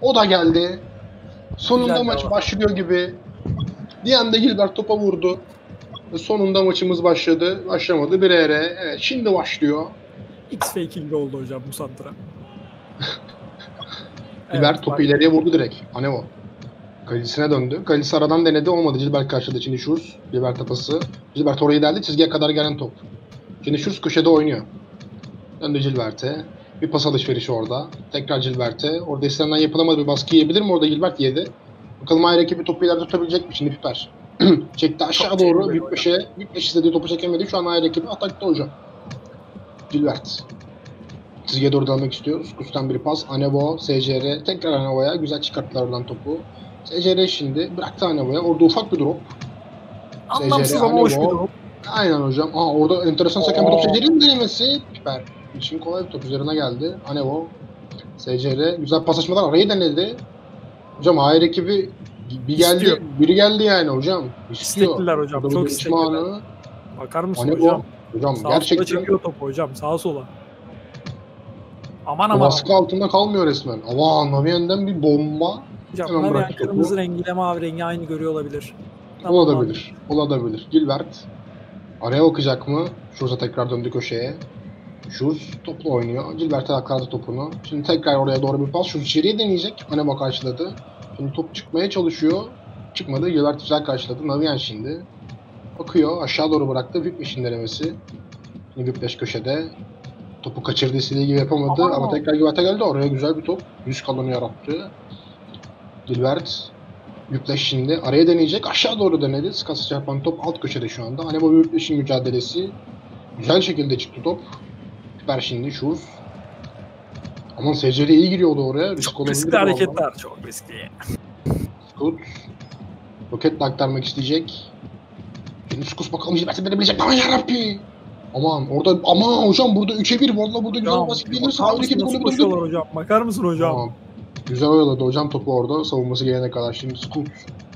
O da geldi. Sonunda Güzel maç devam. başlıyor gibi. Diyen de Gilbert topa vurdu. Sonunda maçımız başladı. Başlamadı. 1-1. Evet, şimdi başlıyor. X-Fake gibi oldu hocam bu santra. Gilbert topu bak. ileriye vurdu direkt. Anevo. Kalecisine döndü. Kalecisi aradan denedi. Olmadı. Gilbert karşıladı. Şimdi Şurs. Gilbert pası. Gilbert orayı deldi. Çizgiye kadar gelen top. Şimdi Şurs köşede oynuyor. Döndü Gilbert'e. Bir pas alışverişi orada. Tekrar Gilbert'e. Orada istenilen yapılamadı. Bir baskı yiyebilir mi orada? Gilbert yedi. Bakalım ayrı rakibi topu ileride tutabilecek mi? Şimdi Piper. Çekti aşağı Çok doğru. tehlikeli Büyükbeş'e istediği topu çekemedi. Şu an ayrı rakibi atakta hocam. Gilbert. Çizgiye doğru dalmak istiyoruz. Kustan bir pas. Anevo, SCR. Tekrar Anevo'ya. Güzel çıkarttılar oradan topu. SCR şimdi bıraktı Anevo'ya. Orada ufak bir drop. Anlamsız SCR, ama hoş bir Anevo. durum. Aynen hocam. Orada enteresan seken bir top. SCR'in denemesi. Piper. İçin kolay bir top üzerine geldi. Anevo. SCR. Güzel paslaşmalar. Arayı denedi. Hocam ayrı rakibi bir geldi. İstiyor. Biri geldi yani hocam. İstiyor. İstekliler hocam. Burada Çok bir istekliler. düşmanı. Bakar mısın Anevo. hocam? Hocam Sağa gerçekten sola çekiyor topu hocam. Sağa sola. Aman o aman. baskı altında kalmıyor resmen. Aman Naviyen'den bir bomba. Hocam Hemen Naviyen bıraktı topu. kırmızı rengiyle mavi rengi aynı görüyor olabilir. Olabilir. Olabilir. Gilbert araya bakacak mı? Schurz'a tekrar döndü köşeye. Schurz topla oynuyor. Gilbert'e aktardı topunu. Şimdi tekrar oraya doğru bir pas. Schurz içeriye deneyecek. Anema karşıladı. Şimdi top çıkmaya çalışıyor. Çıkmadı. Gilbert güzel karşıladı. Naviyen şimdi. Bakıyor. Aşağı doğru bıraktı. Vipleş'in denemesi. Şimdi Vipleş köşede. Topu kaçırdı. İstediği gibi yapamadı. Ama tekrar Gilbert'e geldi. Oraya güzel bir top. Yüz kalanı yarattı. Gilbert Vipleş şimdi araya deneyecek. Aşağı doğru denedi. Skası çarpan top alt köşede şu anda. Anema ve Vipleş'in mücadelesi. Güzel şekilde çıktı top. Piper şimdi Schurz. Aman SCR iyi giriyordu oraya. Çok riskli hareketler. Çok riskli. Skut. Roketle aktarmak isteyecek. Şimdi Skus bakalım Gilbert'e verebilecek. Aman yarabbi. Aman orada aman hocam burada 3'e 1. Valla burada güzel basit gelirse ayrı gibi nasıl koşuyorlar hocam? Bakar mısın hocam? Tamam. Güzel oyaladı hocam topu orada. Savunması gelene kadar. Şimdi Skut.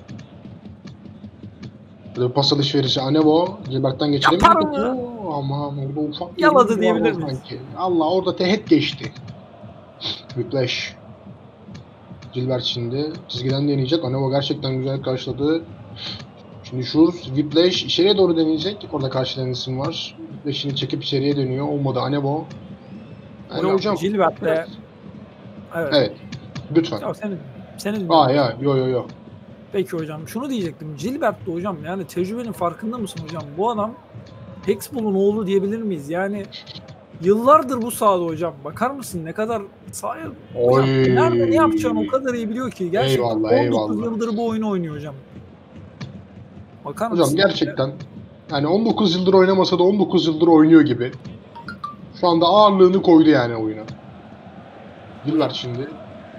Böyle pas alışverişi Anevo. Gilbert'ten geçiremiyor Yapar topu. mı? Aman orada ufak bir Yaladı var diyebilir miyiz? sanki. Allah orada tehet geçti. Whiplash. Gilbert şimdi çizgiden deneyecek. Anevo gerçekten güzel karşıladı. Şimdi Schurz, Whiplash içeriye doğru deneyecek. Orada karşılayan isim var. Whiplash şimdi çekip içeriye dönüyor. Olmadı Anevo. Yani hocam. Gilbert'le Evet. Lütfen. Ya senin Yo. Peki hocam şunu diyecektim. Gilbert de hocam yani tecrübenin farkında mısın hocam? Bu adam Hexball'un oğlu diyebilir miyiz? Yani yıllardır bu sahada hocam. Bakar mısın ne kadar sahaya nerede ne yapacağını o kadar iyi biliyor ki. Gerçekten 19 yıldır bu oyunu oynuyor hocam. Bakar mısın? Hocam gerçekten yani 19 yıldır oynamasa da 19 yıldır oynuyor gibi. Şu anda ağırlığını koydu yani oyuna. Gilbert şimdi.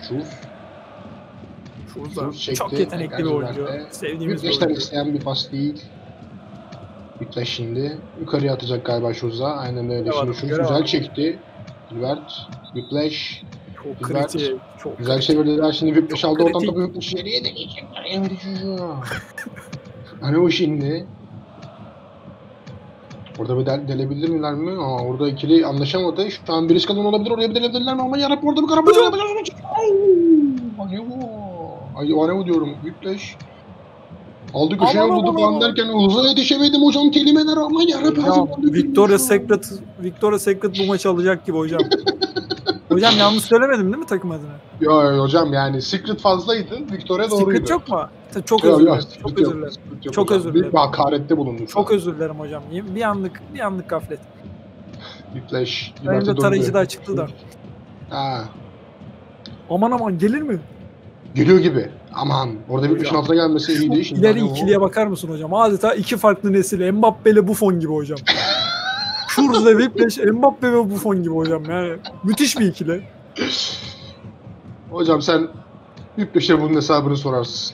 Schurz çok yetenekli bir oyuncu. Sevdiğimiz bir oyuncu. İsteyen bir pas değil. Whiplash şimdi. Yukarıya atacak galiba Schurz'a. Aynen öyle. Şimdi Schurz güzel çekti. Gilbert. Whiplash. Çok kritik. Çok güzel çevirdiler. Şimdi Whiplash aldı. Oradan topu Whiplash ileriye de geçecekler. Hani o şimdi. Orada bir delebilir miler mi? Orada ikili anlaşamadı. Şu an bir risk alan olabilir. Oraya bir delebilirler mi? Ama yarabbim orada bir karabı. Anevo diyorum. Whiplash. Aldı köşeye vurdu falan derken hızla yetişemedim hocam kelimeler ama yarabbim. Victoria Secret bu maçı alacak gibi hocam. Hocam yanlış söylemedim değil mi takım adına? Yo hocam yani Secret fazlaydı. Victoria doğruydu. Secret yok mu? Çok özür dilerim. Çok özür dilerim. Bir hakarette bulundu. Çok özür dilerim hocam. Bir anlık gaflet. Whiplash. Benim de tarayıcıda çıktı da. Aman gelir mi? Geliyor gibi. Aman. Orada bir altına gelmesi iyi değil. İleri ikiliye bakar mısın hocam? Adeta iki farklı nesil. Mbappe ile Buffon gibi hocam. Schurz ile Whiplash, Mbappe ve Buffon gibi hocam. Yani müthiş bir ikili. Hocam sen Whiplash'e bunun hesabını sorarsın.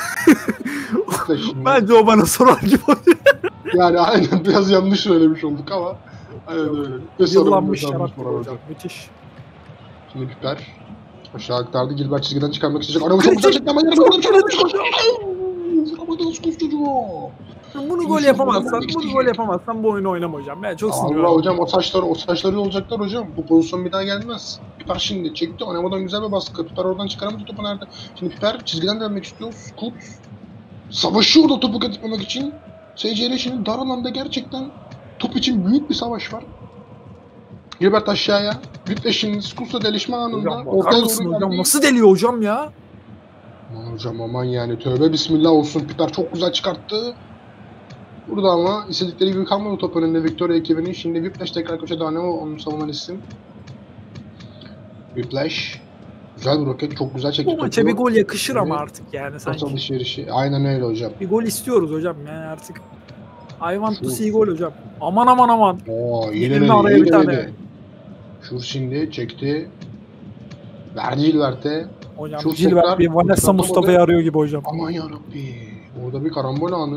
Bence o bana sorar gibi oluyor. Yani aynen biraz yanlış söylemiş olduk ama aynen öyle. Yıllanmış şarap gibi hocam. Müthiş. Şimdi Piper aşağı aktardı. Gilbert çizgiden çıkarmak isteyecek. Araba çok güzel çekti ama yarım orada bir şey olmuş. Vuramadı Skuz çocuğu. Bunu gol yapamazsan bu oyunu oynama hocam. Ben çok sinirliyim. Allah hocam o saçları olacaklar hocam. Bu pozisyon bir daha gelmez. Piper şimdi çekti. Anemo'dan güzel bir baskı. Piper oradan çıkaramadı topu nerede? Şimdi Piper çizgiden dönmek istiyor. Scoot savaşıyor da topu katılmamak için. SCR şimdi dar alanda gerçekten top için büyük bir savaş var. Gilbert aşağıya. Gütle şimdi Scoot'la delişme anında. Hocam bakar mısın hocam? Nasıl deliyor hocam ya? Aman hocam aman yani tövbe bismillah olsun. Piper çok güzel çıkarttı. Burada ama istedikleri gibi kalmadı top önünde Victoria ekibinin. Şimdi Whiplash tekrar köşede Anemo onun savunan isim. Whiplash. Güzel bir roket. Çok güzel çekti. Bu maça bir gol yakışır ama artık yani sanki. sanki. Alışverişi. Aynen öyle hocam. Bir gol istiyoruz hocam yani artık. I want to see gol hocam. Aman aman aman. Oo, Yine araya bir tane. Şur şimdi çekti. Verdi Gilbert'e. Hocam Şur Gilbert tekrar bir Vanessa Mustafa'yı arıyor gibi hocam. Aman yarabbi. Orada bir karambol anı.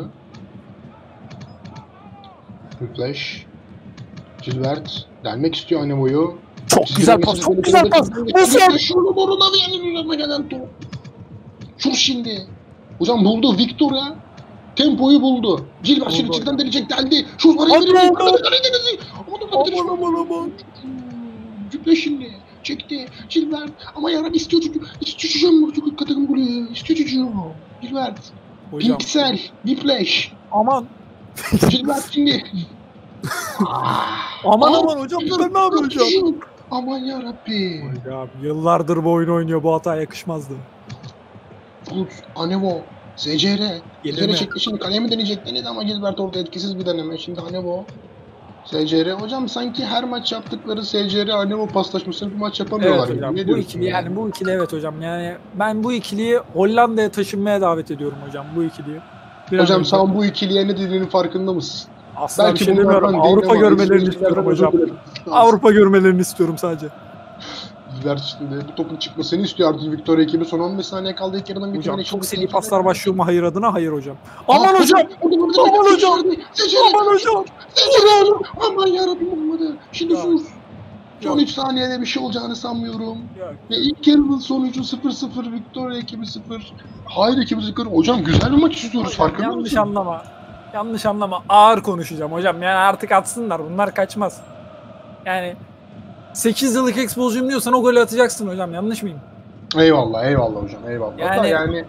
Flash. Gilbert delmek istiyor Anemo'yu. Çok güzel pas, çok güzel pas. Nasıl? Şurada boruna bir yanına gelen top. Şur şimdi. Hocam buldu Victoria. Tempoyu buldu. Gilbert şimdi çizgiden delecek deldi. Şur var indirdi. Aman. Cüple şimdi. Çekti. Gilbert. Ama yarabbi istiyor çünkü. İstiyor çocuğum. Kadın golü. İstiyor çocuğum. Gilbert. Hocam. Piksel. Whiplash. Aman. Gilbert şimdi. Aman hocam ben ne yapıyorum hocam? Aman yarabbi. Hocam yıllardır bu oyunu oynuyor, bu hata yakışmazdı. Bulut, Anemo, SCR. Gelir mi? Çekti şimdi kaleye mi deneyecek? Denedi ama Gilbert orada etkisiz bir deneme. Şimdi Anemo, SCR. Hocam sanki her maç yaptıkları SCR Anemo paslaşmasını bir maç yapamıyorlar. Evet hocam Ne bu diyorsun ikili yani bu ikili evet hocam yani ben bu ikiliyi Hollanda'ya taşınmaya davet ediyorum hocam bu ikiliyi. Hocam sen bu ikiliye ne dediğinin farkında mısın? Asla belki bir şey demiyorum. Avrupa görmelerini istiyorum hocam. Avrupa görmelerini istiyorum sadece. Gilbert şimdi bu topun çıkmasını istiyor artık Victoria ekibi. Son 15 saniye kaldı ilk yarıdan hocam çok seri paslar başlıyor mu hayır adına? Hayır hocam. Aman hocam! hocam! Aman hocam! Aman hocam! Aman yarabbim olmadı. Şimdi sus. Son 3 saniyede bir şey olacağını sanmıyorum. Ve ilk yarının sonucu 0-0 Victoria ekibi 0. Hayır ekibi 0. Hocam güzel bir maç istiyoruz farkında mısın? Yanlış anlama. Yanlış anlama. Ağır konuşacağım hocam. Yani artık atsınlar. Bunlar kaçmaz. Yani 8 yıllık Exposure'um diyorsan o golü atacaksın hocam. Yanlış mıyım? Eyvallah hocam. Eyvallah. Yani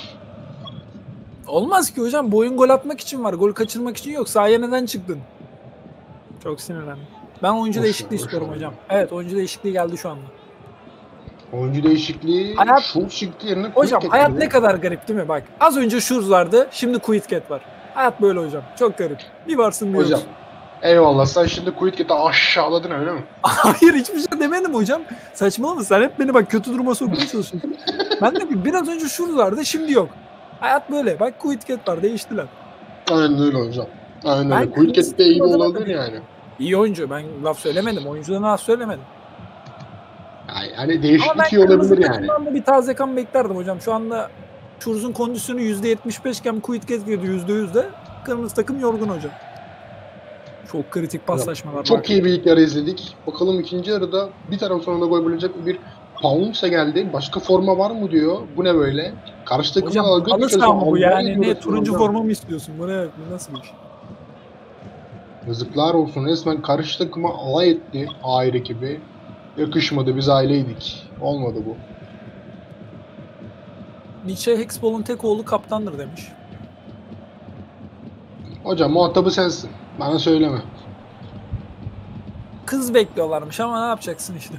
olmaz ki hocam. Bu oyun gol atmak için var. Gol kaçırmak için yok. Sahaya neden çıktın? Çok sinirlendim. Ben oyuncu değişikliği istiyorum hocam. Evet, oyuncu değişikliği geldi şu anda. Oyuncu değişikliği Schultz çıktı yerine hocam hayat ne kadar garip değil mi? Bak az önce Schultz vardı. Şimdi Quickcat var. Hayat böyle hocam. Çok garip. Bir varsın bir hocam. Eyvallah. Sen şimdi Quickcat'i aşağıladın öyle mi? Hayır hiçbir şey demedim hocam. Saçmalama sen hep beni bak kötü duruma sokmaya çalışıyorsun. Ben de biraz önce Schultz vardı şimdi yok. Hayat böyle. Bak Quickcat var değiştiler. Aynen öyle hocam. Aynen öyle. Quickcat de iyi olabilir yani. İyi oyuncu. Ben laf söylemedim. Oyuncudan laf söylemedim. Yani değişiklik iyi olabilir yani. Ama ben bir taze kan beklerdim hocam. Şu anda Schultz'un kondisyonu %75 iken Quickcat girdi %100 de. Kırmızı takım yorgun hocam. Çok kritik paslaşmalar. Çok iyi bir ilk yarı izledik. Bakalım ikinci yarıda bir taraf sonunda gol bulacak bir Pounce geldi. Başka forma var mı diyor. Bu ne böyle? Karşı takımda algı halı mı bu yani? Ne turuncu forma mı istiyorsun? Bu ne? Bu nasıl bir iş? Yazıklar olsun. Resmen karşı takıma alay etti Air ekibi. Yakışmadı. Biz aileydik. Olmadı bu. Nietzsche Hexball'un tek oğlu kaptandır demiş. Hocam muhatabı sensin. Bana söyleme. Kız bekliyorlarmış ama ne yapacaksın işte.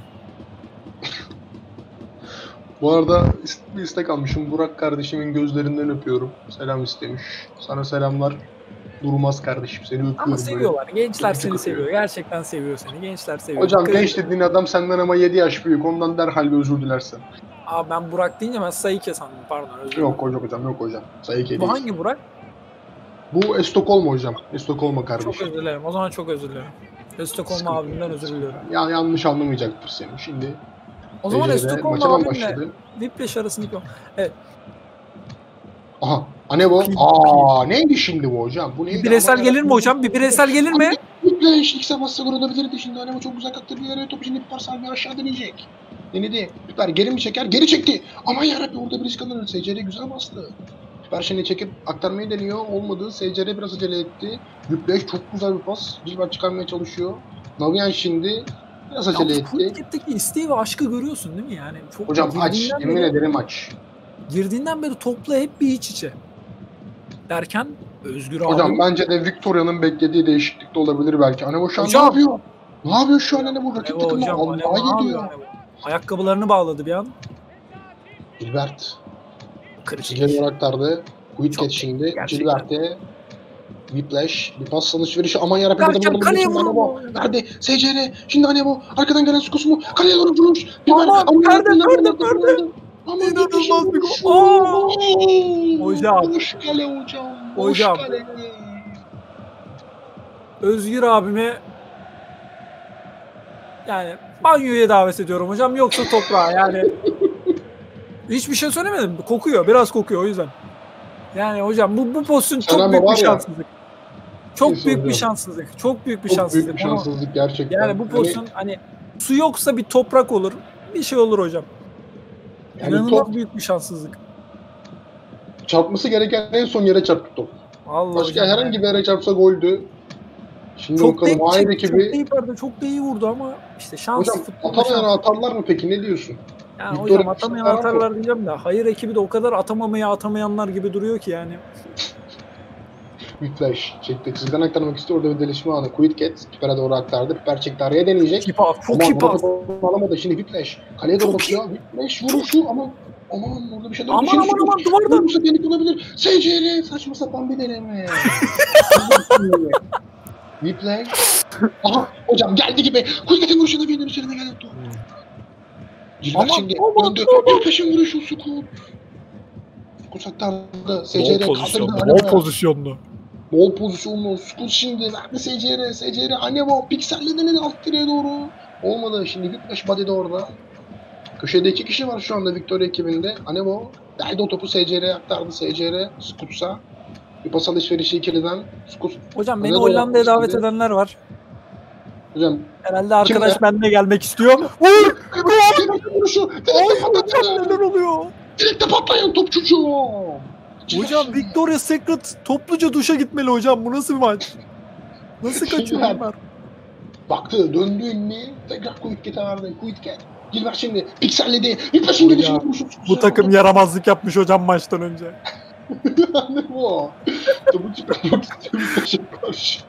Bu arada bir istek almışım. Burak kardeşimin gözlerinden öpüyorum. Selam istemiş. Sana selamlar. Durmaz kardeşim. Seni öpüyorum. Ama seviyorlar. Böyle. Gençler seni seviyor. Gerçekten seviyor seni. Gençler seviyor. Hocam genç dediğin adam senden ama 7 yaş büyük. Ondan derhal bir özür dilersen. Aa ben Burak deyince ben Saike sandım. Pardon özür dilerim. Yok hocam. Saike değil. Bu hangi Burak? Bu Estokolma hocam. Estokolma kardeşim. Çok özür dilerim. O zaman çok özür dilerim. Estokolma abimden özür diliyorum. Ya yanlış anlamayacaktır seni. Şimdi o zaman Estokolma abimle Whiplash arasındaki evet. Aha. Anebo. Neydi şimdi bu hocam? Bu neydi? Bir bireysel gelir mi hocam? Bir bireysel gelir mi? Whiplash ilk sabah olabilirdi şimdi. Anebo çok uzak attı bir yere. Topu şimdi Piper Salvi aşağı deneyecek. Denedi. Piper geri mi çeker? Geri çekti. Aman yarabbim orada bir risk alınır. SCR güzel bastı. Perşembe çekip aktarmayı deniyor. Olmadı. SCR biraz acele etti. Whiplash çok güzel bir pas. Gilbert çıkarmaya çalışıyor. Navian şimdi biraz acele etti. Quicket'teki isteği ve aşkı görüyorsun değil mi yani? Çok Hocam aç. Yemin ederim aç. Girdiğinden beri topla hep bir iç içe. Derken Özgür abi. Hocam bence de Victoria'nın beklediği değişiklik de olabilir belki. Anebo şu an ne Hocam. yapıyor? Ne yapıyor şu an Anebo? Rakip Anebo takımı hocam, Anebo Allah'a ne gidiyor. yapıyor? Ayakkabılarını bağladı bir an. Gilbert. Kritik. Gilbert aktardı. Quick Çok şimdi. gerçekten. Gilbert'e. Whiplash. Bir pas alışverişi. Aman yarabbim. Derken kaleye vurdu. Verdi. SCR. Şimdi Anebo. Arkadan gelen Skus mu? Kaleye doğru vuruş. Aman perde. Aman İnanılmaz bir gol. Hocam. Boş kale hocam. Hocam. Kale. Özgür abime yani banyoya davet ediyorum hocam, yoksa toprağa yani. Hiçbir şey söylemedim. Kokuyor. Biraz kokuyor o yüzden. Yani hocam bu pozisyon çok büyük bir şanssızlık. Çok büyük bir şanssızlık. Çok büyük bir şanssızlık. Çok büyük bir şanssızlık gerçekten. Yani bu pozisyon hani su yoksa bir toprak olur. Bir şey olur hocam. Yani İnanılmaz büyük bir şanssızlık. Çarpması gereken en son yere çarptı top. Vallahi Başka hocam herhangi bir yere çarpsa goldü. Şimdi çok bakalım Hayır ekibi. Çok da iyi vurdu ama işte şans. Hocam atamayan atarlar mı peki, ne diyorsun? Yani hocam atamayan atarlar diyeceğim de hayır ekibi de o kadar atamayanlar gibi duruyor ki yani. Whiplash çekti. Çizgiden aktarmak istiyor. Orada bir delişme anı. Quickcat Piper'e doğru aktardı. Piper çekti, araya deneyecek. Çok iyi pas. Alamadı. Şimdi Whiplash. Kaleye doğru bakıyor. Whiplash vuruşu ama aman orada bir şey aman duvarda. Vurursa delik olabilir. SCR saçma sapan bir deneme. Whiplash. Aha hocam geldi gibi. Quickcat'in vuruşuna bir üzerine geldi. Gilbert şimdi döndü. Whiplash'in vuruşu Sukut. Sukut aktardı. SCR kaldırdı. Bol pozisyonlu. Bol pozisyonlu. Sukut şimdi verdi SCR. SCR Anebo pikselleden alt direğe doğru. Olmadı. Şimdi Whiplash body'de orada. Köşede 2 kişi var şu anda Victoria ekibinde. Anebo verdi o topu SCR'ye aktardı. SCR Skut'sa. Bir pas alışverişi ikiliden. Skut. Hocam beni Hollanda'ya davet edenler var. Hocam. Herhalde arkadaş benimle gelmek istiyor. Vur! Vuruşu. Neler oluyor? Direkte patlayan top çocuğu. Hocam Victoria Secret topluca duşa gitmeli hocam. Bu nasıl bir maç? Nasıl kaçıyor bunlar? Baktı, döndü önüne. Tekrar Quickcat'e verdi. Quickcat. Gilbert şimdi pikselledi. Whiplash'in gelişini vuruşu. Bu takım yaramazlık yapmış hocam maçtan önce. Ne bu? Topu çıkarmak istiyor Whiplash'e karşı.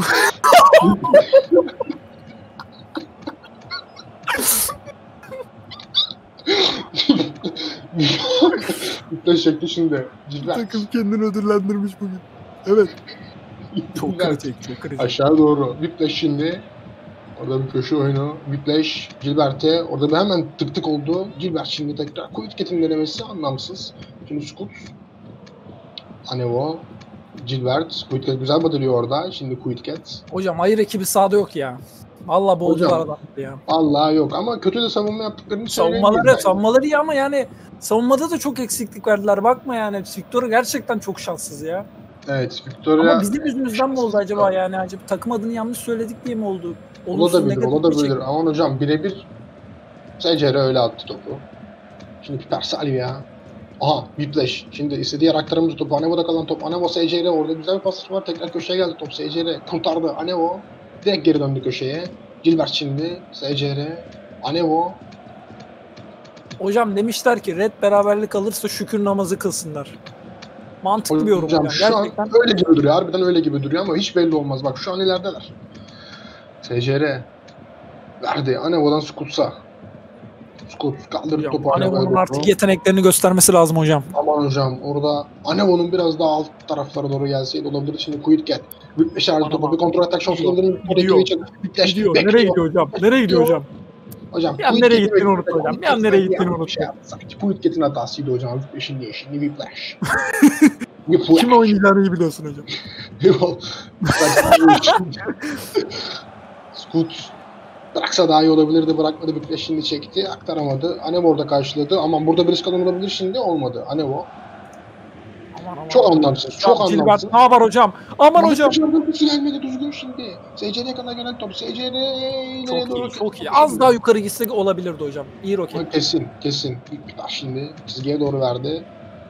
Whiplash çekti şimdi. Gilbert. Takım kendini ödüllendirmiş bugün. Evet. Çok kritik. Aşağı doğru. Whiplash şimdi. Orada bir köşe oyunu. Whiplash Gilbert'e. Orada bir hemen tık tık oldu. Gilbert şimdi tekrar Quickcat'in denemesi anlamsız. Şimdi Scoot. Anevo. Gilbert. Quickcat güzel badırıyor orada. Şimdi Quickcat. Hocam hayır ekibi sahada yok ya. Vallahi boğdular adamı ya. Vallahi yok ama kötü de savunma yaptıklarını savunmaları iyi ama yani savunmada da çok eksiklik verdiler. Bakma yani. Victoria gerçekten çok şanssız ya. Evet, Victoria. Ama bizim yüzümüzden mi oldu acaba yani? Acaba takım adını yanlış söyledik diye mi oldu? Olabilir. Aman hocam birebir SCR öyle attı topu. Şimdi Piper Salvia. Aha Whiplash. Şimdi istediği yer aktarımcı topu. Anevo'da kalan top. Anevo SCR. Orada güzel bir pas var. Tekrar köşeye geldi top. SCR kurtardı. Anevo. Direkt geri döndü köşeye. Gilbert şimdi. SCR. Anevo. Hocam demişler ki Red beraberlik alırsa şükür namazı kılsınlar. Mantıklı bir yorum hocam. Şu an öyle gibi duruyor. Harbiden öyle gibi duruyor ama hiç belli olmaz. Bak şu an ilerideler. SCR. Verdi. Anevo'dan Skut'sa. Skut kaldırdı topu. Anevo'nun artık yeteneklerini göstermesi lazım hocam. Aman hocam orada Anevo'nun biraz daha alt taraflara doğru gelseydi olabilir. Şimdi Quickcat. Whiplash aldı topu. Bir kontrol atak şansı olabilir mi? Gidiyor. Nereye gidiyor hocam? Nereye gidiyor hocam? Hocam bir an nereye gittiğini unuttu hocam. Bir an nereye gittiğini unuttu. Sanki Quickcat'in hatasıydı hocam. Whiplash'in değil. Şimdi Whiplash. Kim oynayacağını iyi biliyorsun hocam. Scoot bıraksa daha iyi olabilirdi. Bırakmadı. Whiplash şimdi çekti. Aktaramadı. Anevo orada karşıladı. Aman burada bir risk alan olabilir şimdi. Olmadı. Anevo. Çok anlamsız. Çok anlamsız. Ne var hocam? Aman hocam. Hocam gelmedi düzgün şimdi. SCR'ye kadar gelen top. SCR'ye doğru. Çok iyi. Az daha yukarı gitsek olabilirdi hocam. İyi roket. Kesin. Piper şimdi çizgiye doğru verdi.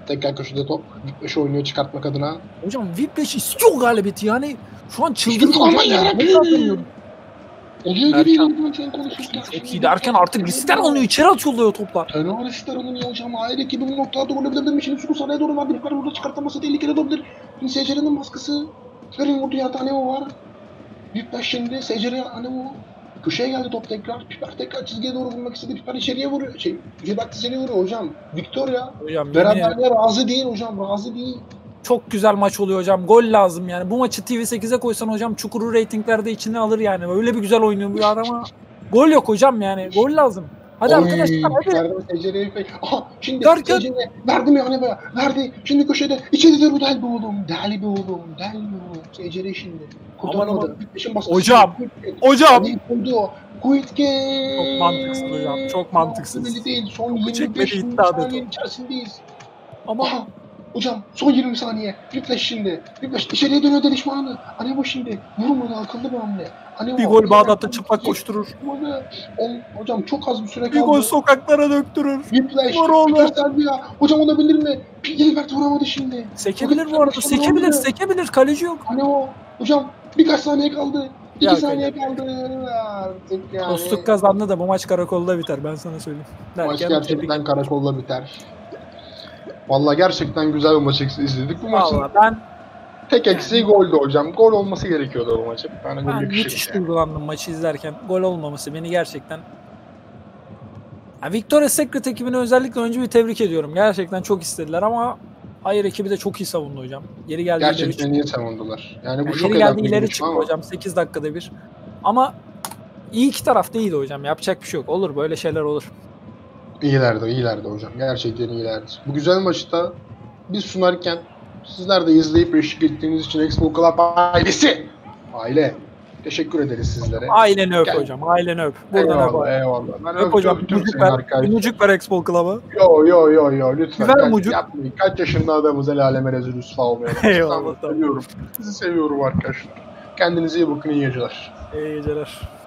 Tekrar köşede top. Whiplash oynuyor çıkartmak adına. Hocam Whiplash istiyor galibiyeti yani. Şu an çıldırdı İstiyor, hocam. aman yarabbim. Ne yapamıyorum. Oluyor Erken. gibi sen konuşurken. Çok iyi derken artık riskler alınıyor. İçeri atıyorlar o toplar. Fena riskler alınıyor hocam. Aile ekibi bu noktada doğru olabilir. Şimdi Şunu saraya doğru var. Yukarı burada çıkartması tehlikeli olabilir. Şimdi SCR'nin baskısı. Ferin vurdu yerde Anemo var. Whiplash şimdi. SCR Anemo. Köşeye geldi top tekrar. Piper tekrar çizgiye doğru vurmak istedi. Piper içeriye vuruyor. Gilbert içeriye vuruyor hocam. Victoria. Hocam yemin Beraberliğe razı değil hocam. Razı değil. çok güzel maç oluyor hocam. Gol lazım yani. Bu maçı TV8'e koysan hocam Çukur'u reytinglerde içine alır yani. Öyle bir güzel oynuyor bu ama gol yok hocam yani. Gol lazım. Hadi arkadaşlar hadi. Verdim SCR'ye. Aha şimdi Derken- SCR verdi mi Anemo'ya? Verdi. Şimdi köşede. İçeride bu del be oğlum. Del be oğlum. Del be oğlum. SCR şimdi. Aman aman. Kurtaramadı. Whiplash'in baskısı. Hocam. Quick Hocam. Hani koydu o. Quick game. Çok mantıksız hocam. Çok mantıksız. Belli değil. Son Topu 25 çekmedi, gitti adeta. saniyenin içerisindeyiz. Ama Aha. Hocam son 20 saniye. Whiplash şimdi. Whiplash içeriye dönüyor delişme anı. Anemo şimdi. Vurmadı akıllı bir hamle. Anemo. bir gol Bağdat'ta çıplak koşturur. Hocam çok az bir süre Bir kaldı. gol sokaklara döktürür. Whiplash. Vur oğlum. Gösterdi ya. Hocam olabilir mi? Gilbert vuramadı şimdi. Sekebilir bu arada. Sekebilir. Kaleci yok. Anemo. Hocam birkaç saniye kaldı. 2 Ya, saniye kaldı. Artık yani. Dostluk kazandı da bu maç karakolda biter ben sana söyleyeyim. Maç Derken gerçekten karakolla biter. Vallahi gerçekten güzel bir maç izledik. Bu maçın Vallahi ben tek eksiği goldü hocam. Gol olması gerekiyordu bu maçın. Yani gol yakışır müthiş yani. duygulandım maçı izlerken. Gol olmaması beni gerçekten... Ya Victoria's Secret ekibini özellikle önce bir tebrik ediyorum. Gerçekten çok istediler ama hayır ekibi de çok iyi savundu hocam. Yeri geldi ileri Gerçekten iyi savundular. Yani bu Yani çok yeri geldi önemli bir ileri maç çıktı ama hocam 8 dakikada bir. Ama iyi iki taraf değildi hocam. Yapacak bir şey yok. Olur böyle şeyler olur. iyilerdi hocam. Gerçekten iyilerdi. Bu güzel maçta biz sunarken sizler de izleyip eşlik ettiğiniz için Expo Club aile teşekkür ederiz sizlere. Aileni öp Gel. hocam. Aileni öp. Buradan öp. Eyvallah. Ben Öp hocam. öptüm Mucuk seni ver. arkadaşlar. Mucuk ver Expo Club'a. Yo lütfen. Ver mucuk. Yapmayın. Kaç yaşında adamız el aleme rezil rüsva olmayalım. Eyvallah, Sizi tamam. seviyorum. Sizi seviyorum arkadaşlar. Kendinize iyi bakın, iyi geceler. İyi geceler.